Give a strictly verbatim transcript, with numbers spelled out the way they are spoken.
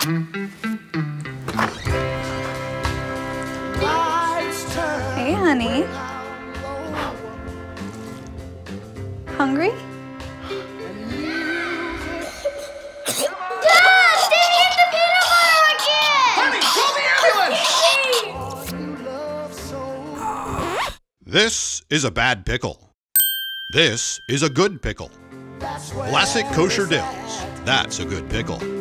Hey, honey. Hungry? Dad! They hit the peanut butter again! Honey, call the ambulance! This is a bad pickle. This is a good pickle. Vlasic kosher dills. That's a good pickle.